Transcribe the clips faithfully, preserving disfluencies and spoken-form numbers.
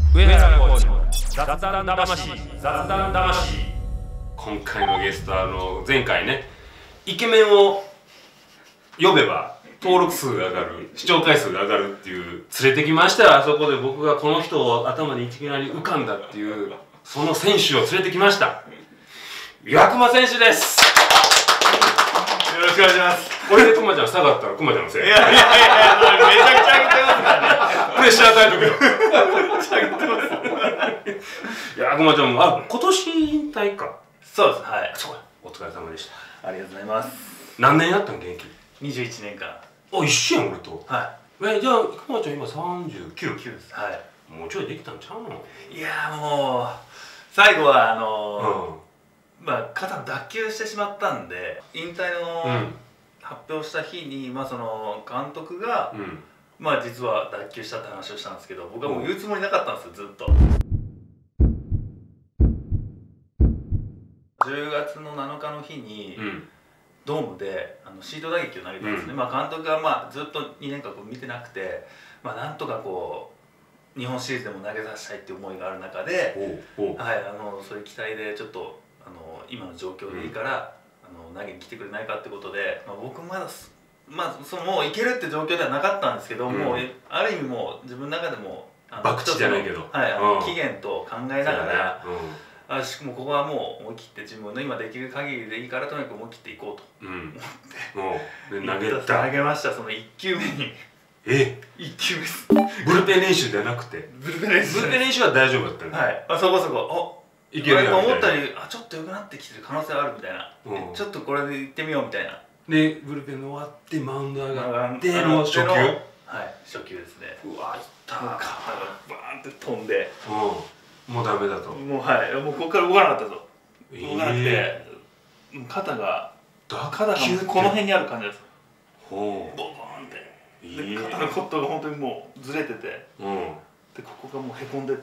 上原浩二の雑談魂。雑談魂。今回のゲストはあの前回ね、イケメンを呼べば登録数が上がる、視聴回数が上がるっていう連れてきましたよ。あそこで僕がこの人を頭にいきなり浮かんだっていうその選手を連れてきました。岩隈選手です。 よろしくお願いします。 これで熊ちゃん下がったら熊ちゃんのせい。 いやいやいや、めちゃくちゃ上げてますからね。 プレッシャー与えとくよ。めっちゃ上げてます。いや、熊ちゃんもあ今年引退か。 そうです。はい。 そうや、お疲れ様でした。 ありがとうございます。 何年やったん現役？ にじゅういちねんかん。 あ、一緒やん俺と。 はえ、じゃあ熊ちゃん今さんじゅうきゅう。 い。きゅうです。はもうちょいできたんちゃうの？ い。いやもう最後はあのうん。 まあ肩脱臼してしまったんで、引退のうん発表した日にまあその監督が、 うん、 まあ実は脱臼したって話をしたんですけど、僕はもう言うつもりなかったんですよ、ずっと。じゅうがつのなのかの日に、うん、ドームであのシート打撃を投げたんですね。うん、まあ監督がまあずっとにねんかんこう見てなくて、まあなんとかこう日本シリーズでも投げさせたいっていう思いがある中で、はい、あのそういう期待でちょっとあの今の状況でいいから、うん、あの投げに来てくれないかってことで、まあ、僕まだまあそのもういけるって状況ではなかったんですけど、うん、もうある意味もう自分の中でも博打じゃないけど、 はい、あの期限と考えながら。あしもうここはもう思い切って自分の今できる限りでいいからとにかく思い切っていこうと思って、うん、で投げた投げました。そのいっきゅうめにえいっきゅうめです。 ブルペン練習じゃなくてブルペン練習ブルペン練習は大丈夫だったんです。 はい、あそこそこあいけるやん思ったよりあちょっと良くなってきてる可能性あるみたいな、うん、ちょっとこれでいってみようみたいなでブルペン終わってマウンド上がっての初球、 はい初球ですね。 うわいった肩がバーンって飛んで、 うんもうダメだと。 もうはいもうここから動かなかったぞ。動かなくて肩が肩がこの辺にある感じです。ほうボコーンってで肩のコットが本当にもうずれてて、うん、でここがもうへこんでて、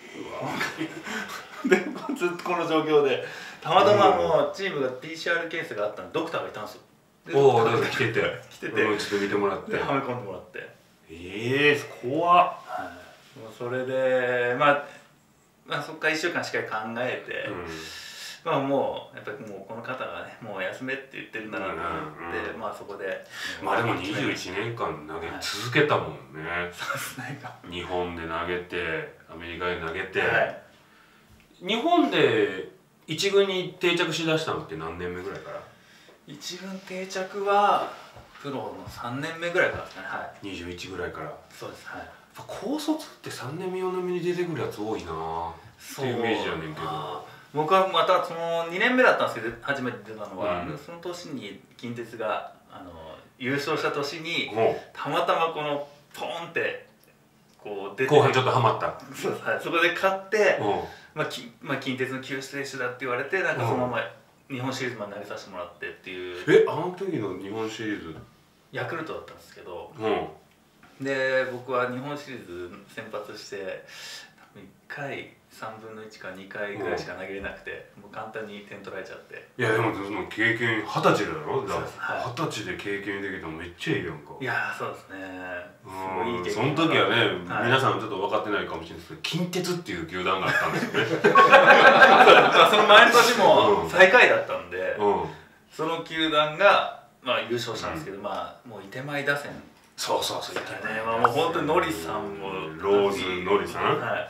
うわでずっとこの状況でたまたまもうチームが ピーシーアール ケースがあったんでドクターがいたんですよ。 おおだから来てて来てて、うん、 ちょっと見てもらってはめ込んでもらって、 ええー、怖っ。 はい、もうそれでまあまあそこからいっしゅうかんしっかり考えて、うん、まあもうやっぱりもうこの方がねもう休めって言ってるんだなと思って、うんうん、まあそこでまあでもにじゅういちねんかん投げ続けたもんね、はい、 そうですね日本で投げてアメリカで投げて、はい、日本で一軍に定着しだしたのって何年目ぐらいから？ 一軍定着はプロのさんねんめぐらいからですね。はい、 にじゅういちぐらいから。 そうです。はい、 高卒ってさんねんめよねんめに出てくるやつ多いなっていうイメージやねんけど、 僕はまたそのにねんめだったんですけど初めて出たのは、うん、その年に近鉄があの優勝した年にたまたまこのポンってこう出て後半ちょっとハマった。 そうです、はい、そこで勝って、まあきまあ、近鉄の救世主だって言われてなんかそのまま日本シリーズまで投げさせてもらってっていう。 えあの時の日本シリーズヤクルトだったんですけど、 うん、 で僕は日本シリーズ先発して多分いっかいさんぶんのいちかにかいぐらいしか投げれなくて、うん、もう簡単に点取られちゃって。 いやでもその経験はたちだろ。だからはたちで経験できたのめっちゃいいやんか。 いやそうですね、すごいいい経験。その時はね、はい、皆さんちょっと分かってないかもしれないですけど近鉄っていう球団があったんですよね。 その前の年も最下位だったんで、うん、その球団がまあ優勝したんですけど、うん、まあもういてまい打線そうそうそうね、まあもう本当にノリさんもローズノリさん、 はい、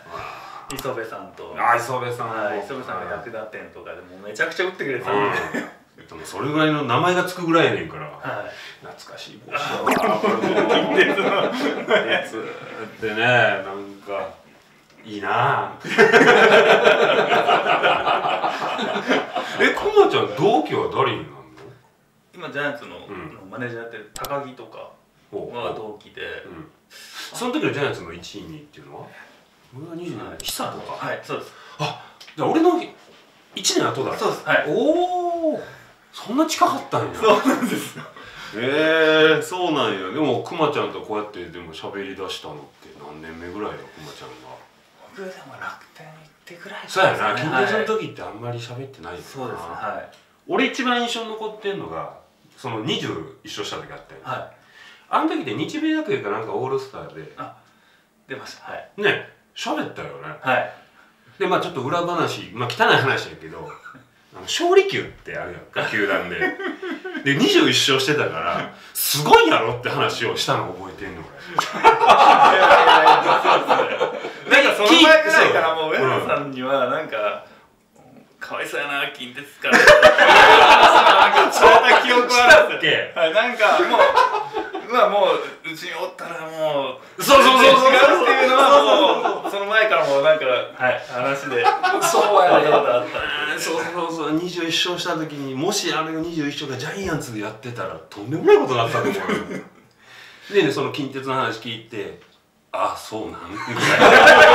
磯部さんとあ磯部さんも、 はい、磯部さんがひゃく打点とかでもめちゃくちゃ打ってくれてたんで、 でもそれぐらいの名前がつくぐらいやねんから、はい、懐かしい帽子だわこれもう鉄の鉄ってねなんかいいなぁ。えくまちゃん同期は誰になるの？ 今ジャイアンツの、うん、マネージャーやってる高木とかは同期で、うん、 その時のジャイアンツのいちいにっていうのは俺がにじゅうに久とか。 はいそうです。 あじゃあ俺のいちねんごだ。 そうです。はい。 おおそんな近かったんや。 そうなんですよ。 ええー、そうなんや。でもくまちゃんとこうやってでも喋り出したのって何年目ぐらいよくまちゃんが。 僕でも楽天行ってぐらいですね。そうやな近鉄の時ってあんまり喋ってないよな。 そうですね。はい。 俺一番印象に残ってんのがそのにじゅう一勝した時あったよ、 はい、 あの時で日米野球かなんかオールスターであ出ました。はいね喋ったよね。 はいでまあちょっと裏話、まあ汚い話やけど、あの勝利球ってあるやんか球団で。でにじゅういっ勝してたからすごいやろって話をしたの覚えてんの俺。 なんかその前ぐらいからもう上野さんにはなんか、かわいそうやな近鉄からなんかそうな記憶はあるんですよ。はい、なんかもうまあもううちにおったらもうそうそうそうそう違うっていうのはもうその前からもうなんかはい話でそうやね。 そうそうそうにじゅういっ勝した時にもしあれがにじゅういっ勝がジャイアンツでやってたらとんでもないことになったと思うよ。でねその近鉄の話聞いてあそうなんみたいな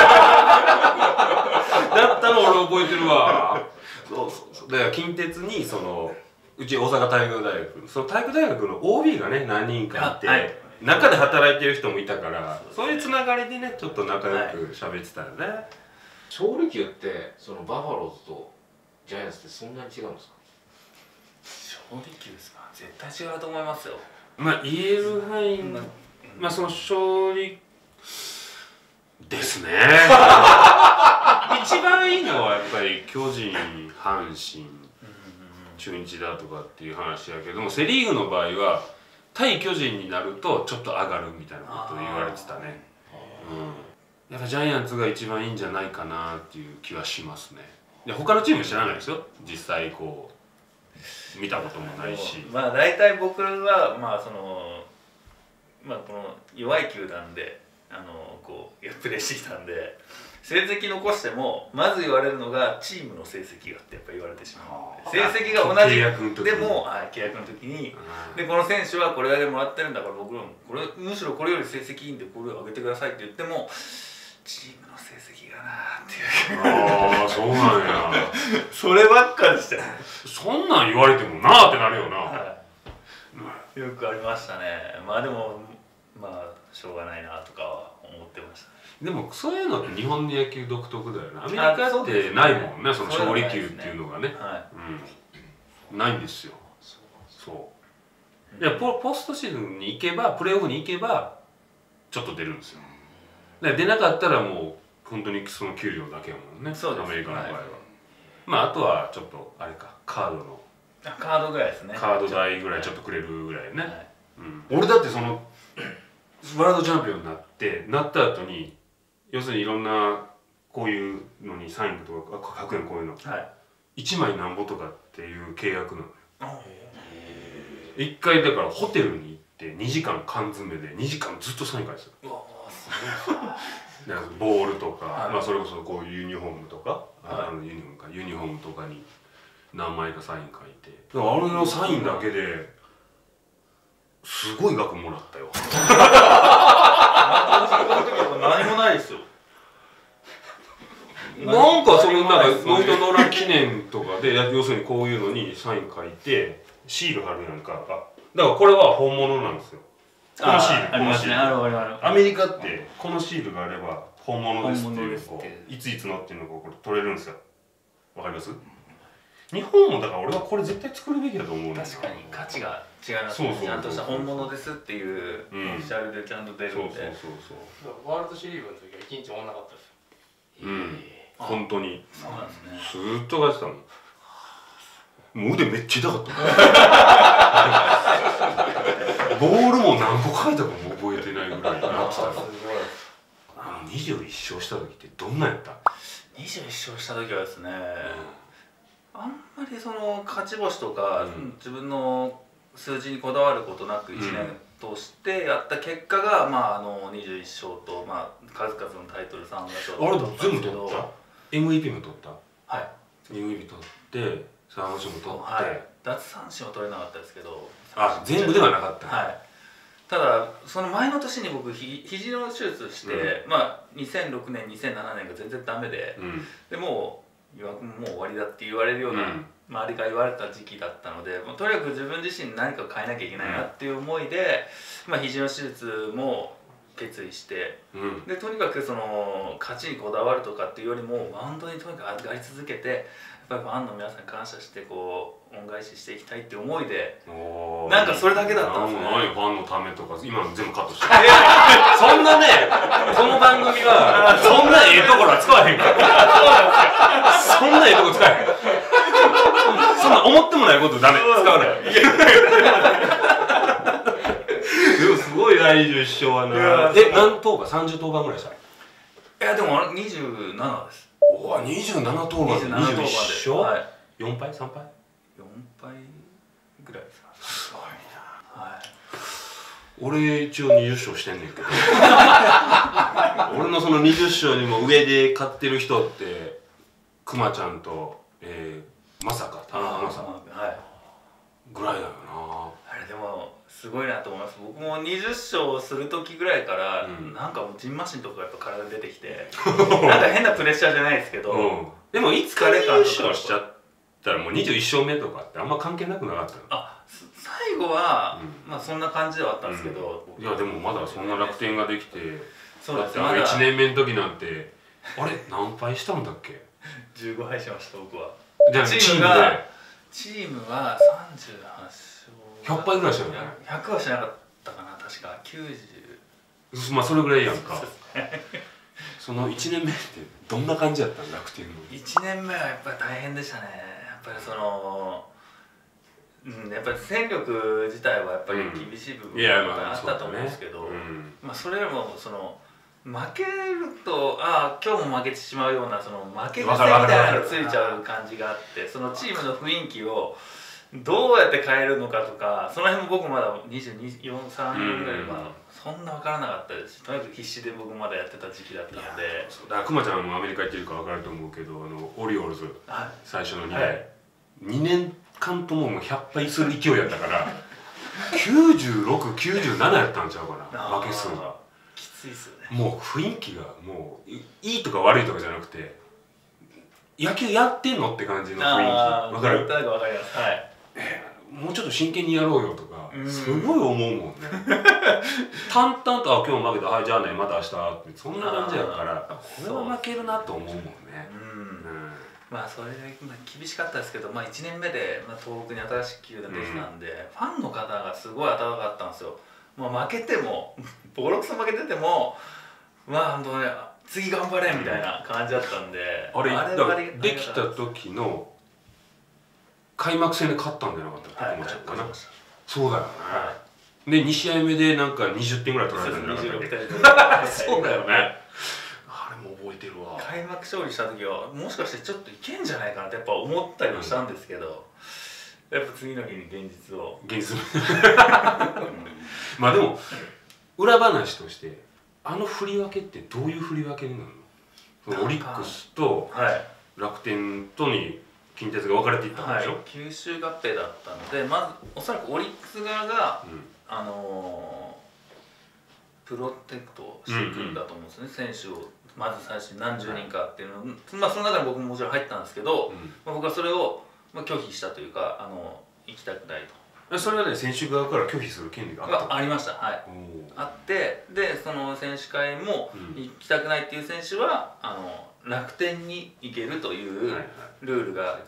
だったの俺覚えてるわ。そうそうそうだから近鉄にそのうち大阪体育大学その体育大学の オービー がね何人かいて、はい、中で働いてる人もいたからそういうつながりでねちょっと仲良く喋ってたよね、はい、 勝利球ってそのバファローズとジャイアンツってそんなに違うんですか？ 勝利球ですか？絶対違うと思いますよ。 まあ言える範囲、うん、まあその勝利ですね一番いいのはやっぱり巨人、阪神、中日だとかっていう話やけどもセ・リーグの場合は対巨人になるとちょっと上がるみたいなことを言われてたね、うん、やっぱジャイアンツが一番いいんじゃないかなっていう気はしますね。で他のチーム知らないですよ実際こう見たこともないしまあ大体僕はまあそのまあこの弱い球団であのこうプレーしてきたんで成績残してもまず言われるのがチームの成績がってやっぱ言われてしまうので成績が同じでも契約の時にでこの選手はこれだけもらってるんだから僕らもこれむしろこれより成績いいんでこれを上げてくださいって言ってもチームの成績がなーっていうああそうなんやそればっかでしたよ。 そんなん言われてもなーってなるよな、はい、 よくありましたね。まあでもまあしょうがないなとかは思ってました。 でもそういうのって日本の野球独特だよね。アメリカってないもんね、その勝利球っていうのがね、うん、ないんですよ。そういや ポ, ポストシーズンに行けばプレーオフに行けばちょっと出るんですよ。で出なかったらもう本当にその給料だけやもんね、アメリカの場合は、はい、まああとはちょっとあれかカードのカードぐらいですね。 カード代ぐらいちょっとくれるぐらいね、はいうん、俺だってそのワールドチャンピオンになってなった後に要するにいろんなこういうのにサインとか書くやんこういうの、はい、いちまいなんぼとかっていう契約なのよ。一回だからホテルに行ってにじかん缶詰でにじかんずっとサイン書いてた。うわすごいボールとか、はい、まあそれこそこういうユニフォームとか、はい、あのユニフォームかユニフォームとかに何枚かサイン書いてだからあれのサインだけですごい額もらったよ。 何もないですよ。 なんかそのなんかノートノーラン記念とかで要するにこういうのにサイン書いてシール貼るやんか。だからこれは本物なんですよ。このシール、 ありますね。あるあるある。 アメリカってこのシールがあれば本物ですっていうこういついつのっていうのがこれ取れるんですよ。わかります？日本もだから俺はこれ絶対作るべきだと思う。 確かに価値が違いますね。ちゃんとした本物ですっていうオフィシャルでちゃんと出るんで。そうそうそうそう。ワールドシリーズの時は一日終わんなかったですよ。 うん。本当に。 そうなんですね。 ずーっと書いてたもん。もう腕めっちゃ痛かったボールも何個書いたかも覚えてないぐらいになってたよ。あのにじゅういっ勝した時ってどんなやった？ にじゅういっ勝した時はですね、うん、あんまりその勝ち星とか、うん、自分の数字にこだわることなくいちねん通してやった結果が、うん、まああのにじゅういっ勝と、まあ、数々のタイトルさん勝あれ全部取った？ エムブイピー も取った？ はいエムブイピー 取ってさん勝も取って、 はい、奪三振は取れなかったですけどあ全部ではなかった、 はい、ただその前の年に僕ひ肘の手術して、うん、まあにせんろくねんにせんななねんが全然ダメで、うん、でもうもう終わりだって言われるような、うん、周りから言われた時期だったのでもうとにかく自分自身何かを変えなきゃいけないなっていう思いで、まあ、肘の手術も決意して、 うん、 でとにかくその勝ちにこだわるとかっていうよりもマウンドにとにかく上がり続けて、やっぱりファンの皆さんに感謝してこう恩返ししていきたいって思いで、なんかそれだけだったんですね。 何ファンのためとか今の全部カットしてそんなね、この番組はそんなええところは使わへんからそんなええとこ使わへんそんな思ってもないことダメ、使わないでもすごいな、にじゅっしょうはな。え、何登板？さんじゅう登板ぐらいした？ いやでもあれにじゅうななです。 おわ、にじゅうなな登板でにじゅういっしょう？はい、よんぱい？さんぱい？ よんぱいぐらいですか。 すごいな。 はい。 俺一応にじゅっしょうしてんねんけど俺のそのにじゅっしょうにも上で勝ってる人ってくまちゃんと、えー、まさか田中まさかぐらいだよな。 あれでもすごいなと思います。僕もにじゅっしょうする時ぐらいから、うん、なんかもうジンマシンとかやっぱ体に出てきてなんか変なプレッシャーじゃないですけど、うん、 でもいつかにじゅっしょうしちゃったらもうにじゅういっしょうめとかってあんま関係なくなかったの？ あ、最後は、うん、まあそんな感じではあったんですけど、 うん、いやでもまだそんな楽天ができて、 そうです、 だってあのいちねんめの時なんてあれ何敗したんだっけ？ じゅうごはいしました僕は。 じゃあチームがチームはさんじゅうはちしょう、 ひゃっぱいぐらいしたよね。 ひゃくはしなかったかな、確かきゅうじゅう、 まあそれぐらいやんかそのいちねんめってどんな感じやったん？楽天のいちねんめはやっぱり大変でしたね。やっぱりそのうん、やっぱり戦力自体はやっぱり厳しい部分がやっぱりあったと思うんですけど、まあそれよりもその負けると、ああ今日も負けてしまうようなその負け癖みたいなのがついちゃう感じがあって、そのチームの雰囲気をどうやって変えるのかとか、その辺も僕まだにじゅうよん、さんねんぐらいはそんな分からなかったですし、とにかく必死で僕まだやってた時期だったので。 だからくまちゃんもアメリカ行ってるか分かると思うけど、あのオリオールズ、はい、最初のにねん、はい、にねんかんとももうひゃっぱいする勢いやったからきゅうじゅうろく、きゅうじゅうななやったんちゃうかな、負け数が。 きついっすよね。 もう雰囲気がもういいとか悪いとかじゃなくて、野球やってんのって感じの雰囲気。分かる？ なんか分かります。はい。 えー、もうちょっと真剣にやろうよとかすごい思うもんね淡々と「あ今日も負けた、はいじゃあねまた明日」ってそんな感じやから、これは負けるなと思うもんね。うん、 まあそれで厳しかったですけど、まあ、いちねんめで、まあ、東北に新しい球団できたんで、うん、ファンの方がすごい温かかったんですよ。もう負けてもボロクソ負けててもまあ本当ね次頑張れみたいな感じだったんで、 あれあれだからできた時の開幕戦で勝ったんじゃなかったっけ、はい、かな。そうだよね、はい、でに試合目でなんかにじゅってんぐらい取られたんじゃなかったっけそうだよね、あれも覚えてるわ。 開幕勝利した時はもしかしてちょっといけんじゃないかなってやっぱ思ったりもしたんですけど、うん、やっぱ次の日に現実を現実まあでも裏話としてあの振り分けってどういう振り分けになるの？そのオリックスと楽天とに近鉄が分かれていったんでしょ、はい、 吸収合併だったので、まずおそらくオリックス側が、うん、あのー、プロテクトしていくんだと思うんですね、うんうん、選手をまず最初に何十人かっていうのを、はい、まあその中に僕ももちろん入ったんですけど、うん、まあ、僕はそれを、まあ、拒否したというか、あの行きたくないと。 それはね、選手側から拒否する権利があった？ ありました、はい、あって、でその選手会も行きたくないっていう選手は、うん、あの楽天に行けるというルールがあって、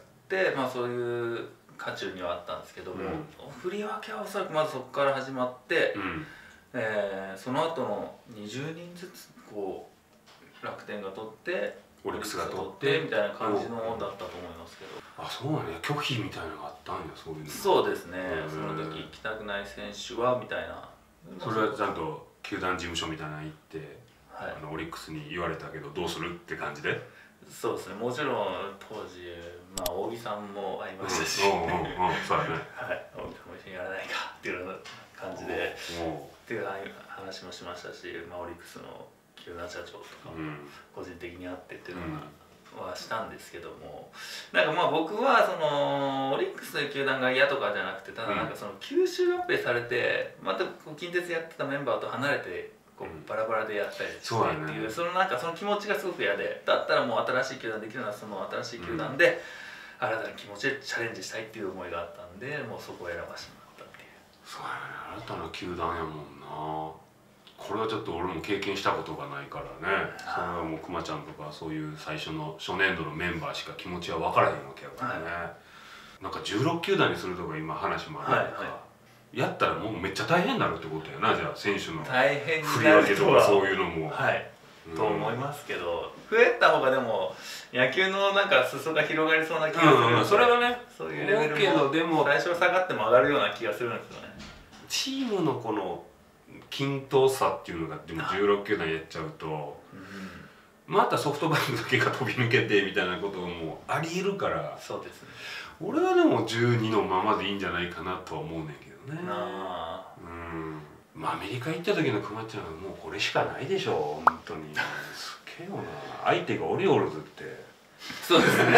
まあそういう渦中にはあったんですけども、うん、振り分けはおそらくまずそこから始まって、うん、えー、その後のにじゅうにんずつこう楽天が取ってオリックスが取ってみたいな感じのだったと思いますけど。 あ、そうなんや、拒否みたいなのがあったんや、そういうの。 そうですね、その時行きたくない選手はみたいな。 それはちゃんと球団事務所みたいなの行って、はい、あのオリックスに言われたけどどうするって感じで。 そうですね、もちろん当時、まあ、扇さんも会いましたし、 うんうんうん、そうだね、 はい、扇さんも一緒にやらないかっていうような感じでっていう話もしましたし、まあ、オリックスの球団社長とかも個人的に会ってっていうのはしたんですけども、なんかまあ僕はそのオリックスという球団が嫌とかじゃなくて、ただなんかその吸収合併されてまた近鉄やってたメンバーと離れてこうバラバラでやったりしてっていう、そのなんかその気持ちがすごく嫌で、だったらもう新しい球団できるのはその新しい球団で新たな気持ちでチャレンジしたいっていう思いがあったんで、もうそこを選ばせてもらったっていう。 そうやね、新たな球団やもんな。 これはちょっと俺も経験したことがないからね。それはもうくまちゃんとかそういう最初の初年度のメンバーしか気持ちは分からへんわけやからね、はい、なんかじゅうろく球団にするとか今話もあるやんか、はいはい、やったらもうめっちゃ大変になるってことやな。じゃあ選手の大変振り分けとかそういうのもはい、うん、と思いますけど、増えた方がでも野球のなんか裾が広がりそうな気がするので、うん、 それはねそういうレベルも最初下がっても上がるような気がするんですよね。 チームのこの均等さっていうのがでもじゅうろく球団やっちゃうと、うん、またソフトバンクだけが飛び抜けてみたいなこともありえるから。 そうですね。 俺はでもじゅうにのままでいいんじゃないかなとは思うねんけどね。 あうん、まあアメリカ行った時のくまちゃんはもうこれしかないでしょ本当に。すっげえよな。相手がオリオールズって。 そうですね。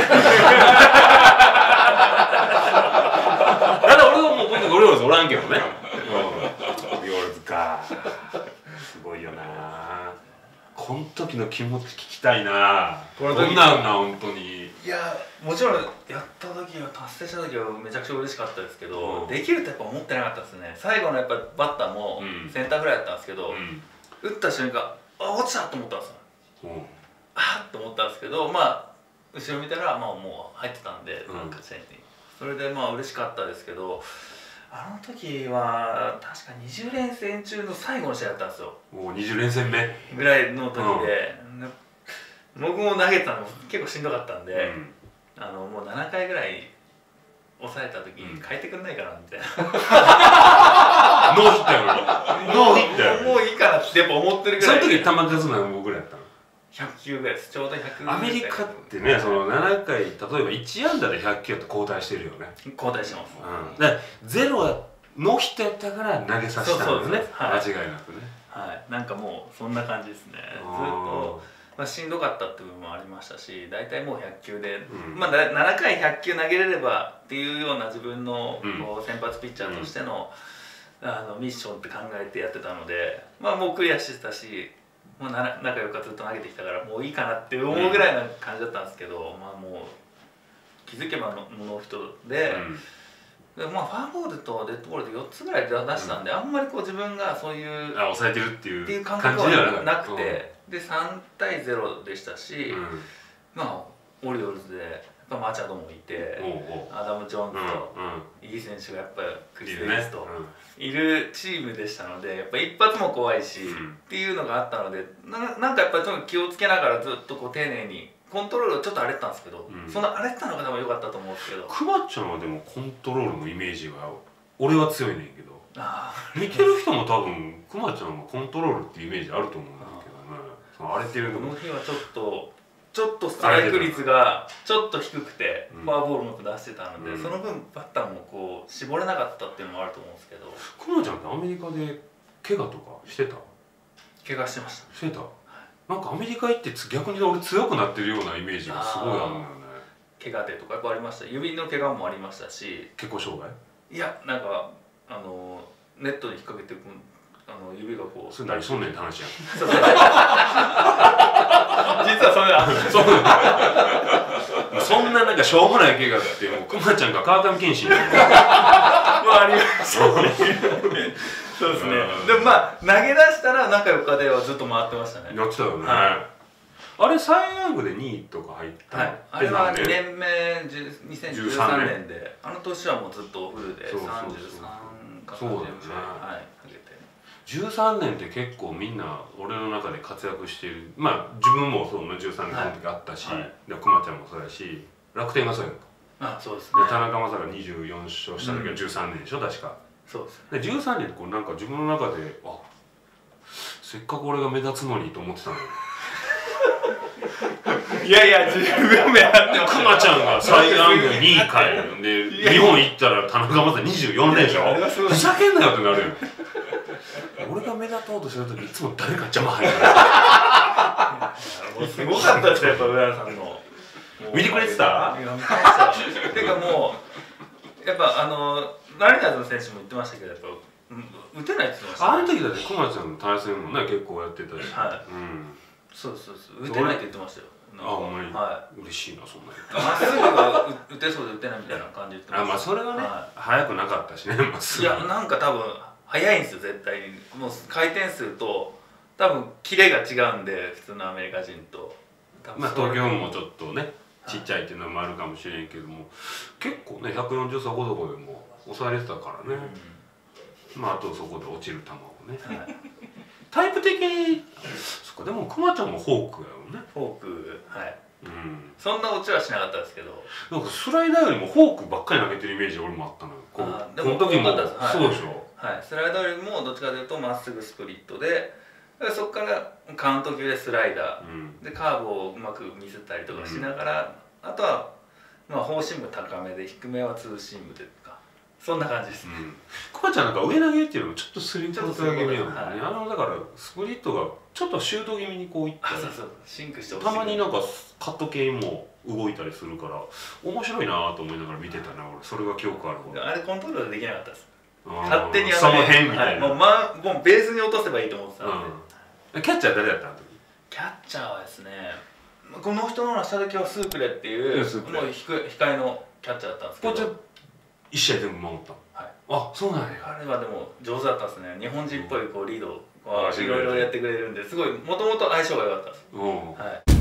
ただ俺はもう今度オリオールズおらんけどね。オリオールズか。すごいよな。この時の気持ち聞きたいな。こんなんな本当に。 いやもちろんやった時は達成した時はめちゃくちゃ嬉しかったですけど、うん、できるとやっぱ思ってなかったですね。最後のやっぱバッターもセンターフライだったんですけど、うん、打った瞬間あ落ちたと思ったんですよ、うん、あっと思ったんですけど、まあ後ろ見たらまあもう入ってたんで、うん、なんかチェンジにそれでまあ嬉しかったですけど、あの時は確かにじゅう連戦中の最後の試合だったんですよ。 もうにじゅう連戦目ぐらいの時で、うん僕も投げてたの結構しんどかったんで、うん、あのもうななかいぐらい抑えた時に変えてくんないかなみたいな、 ノーヒットやろノーヒットやろもういいかなってやっぱ思ってるぐらい。 その時球数何本ぐらいやったの？ ひゃく球ぐらいです。ちょうどひゃく。 アメリカってね、そのななかい例えばいち安打でひゃく球って交代してるよね。 交代してます、 うん、だからゼロはノーヒットやったから投げさせたんだよね、はい、間違いなくね。 はい、なんかもうそんな感じですね。ずっとまあ、しんどかったっていう部分もありましたし、大体もうひゃく球で、うん、まあななかいひゃく球投げれればっていうような自分のこう先発ピッチャーとしての、うん、あのミッションって考えてやってたので、まあもうクリアしてたし、もう仲良くずっと投げてきたからもういいかなって思うぐらいな感じだったんですけど、うん、まあもう気づけばのノーヒットで。うんでまあ、ファーボールとデッドボールでよっつぐらい出したんで、うん、あんまりこう自分がそういうあ抑えてるっていうっていう感覚はなくて、うん、でさんたいゼロでしたし、うん、まあオリオールズでやっぱマチャドもいて、アダム・ジョーンズと、うん、いい選手がやっぱりクリス・デイビスといるチームでしたので、やっぱ一発も怖いし、うん、っていうのがあったので な, なんかやっぱり気をつけながらずっとこう丁寧に。コントロールちょっと荒れてたんですけど、うん、そんな荒れてたのが多分良かったと思うんですけど、 くまちゃんはでもコントロールのイメージが俺は強いねんけど、見てる人も多分くまちゃんはコントロールっていうイメージあると思うんだけどね。その荒れてるのこの日はちょっとちょっとストライク率がちょっと低くてフォアボールも出してたので、うん、その分バッターもこう絞れなかったっていうのもあると思うんですけど。 くまちゃんってアメリカで怪我とかしてた？ 怪我してました。 してた。なんかアメリカ行って逆に俺強くなってるようなイメージがすごいあるんだよね。 怪我でとかやっぱありました。指の怪我もありましたし。 結構障害？ いやなんかあのネットに引っ掛けてあの指がこう。 それ何そんねんって話やん。 実はそれだ。 そんななんかしょうもない怪我ってもうくまちゃんが川上健信みたいな。 まあありますよね。そうですね。でもまあ投げ出したら仲良かではずっと回ってましたね。 やってたよね。はい、あれサイ・ヤングでにいとか入った。 はい。あれはにねんめにせんじゅうさんねんで、あの年はもうずっとフルでさんじゅうさんかさんじゅうよんぐらいはい投げて。 じゅうさんねんって結構みんな俺の中で活躍している。まあ自分もそうねじゅうさんねんその時あったし、でくまちゃんもそうやし、楽天がそうやんか。 あ、そうですね。 田中将大がにじゅうよん勝した時はじゅうさんねんでしょ確か。 そうですね。でじゅうさんねんってこうなんか自分の中であせっかく俺が目立つのにと思ってたのよ。 いやいや自分目立ってくまちゃんがサイ・ヤングにいかいで日本行ったら田中将大にじゅうよん連勝ふざけんなよってなるよ。俺が目立とうとしてる時いつも誰か邪魔入る。 もうすごかったですよやっぱ上原さんの。 見てくれてた？ 見てました。ていうかもうやっぱあのマリナーズの選手も言ってましたけどやっぱ打てないって言ってました。 あの時だってくまちゃんの対戦もね結構やってたし。 はい。うん。そうですそうです。打てないって言ってましたよ。 あ、ほんまに。 はい。 嬉しいなそんなに。 まっすぐは打てそうで打てないみたいな感じで言ってました。 あ、まあそれはね速くなかったしねまっすぐ。 いやなんか多分速いんですよ絶対に。もう回転数と多分キレが違うんで普通のアメリカ人と。 まあ東京もちょっとねちっちゃいっていうのもあるかもしれんけども、結構ねひゃくよんじゅうそこそこでも抑えれてたからね、うん、まああとそこで落ちる球をね、はい、タイプ的にそっか、でもクマちゃんもフォークやよね。 フォーク、はい、 うん、 そんな落ちはしなかったですけど、 なんかスライダーよりもフォークばっかり投げてるイメージ俺もあったのよ。こうでもこの時も、はい、そうでしょ、 はい、スライダーよりもどっちかというとまっすぐスプリットで、そこからカウント球でスライダー、うん、でカーブをうまく見せたりとかしながら、うん、あとはまあフォーシーム高めで低めはツーシームでとか、そんな感じですね。 クマちゃんなんか上投げっていうのもちょっとスリーポイント投げ気味なのね、はい、あのだからスプリットがちょっとシュート気味にこういったり、 そうそうシンクしてたまになんかカット系も動いたりするから面白いなと思いながら見てたな、俺それが記憶あるわ。 あれコントロールできなかったです。勝手にあのその辺みたいな、 はい、もう、ま、もうベースに落とせばいいと思ってたんで、 うん、キャッチャー誰だったの？ キャッチャーはですね、この人の下時はスークレっていう、もう控えのキャッチャーだったんですけど、 こっち一試合全部守った。 はい、 あ、そうなんや。 彼はでも上手だったですね。日本人っぽいこうリードはいろいろやってくれるんで、すごいもともと相性が良かったです。はい。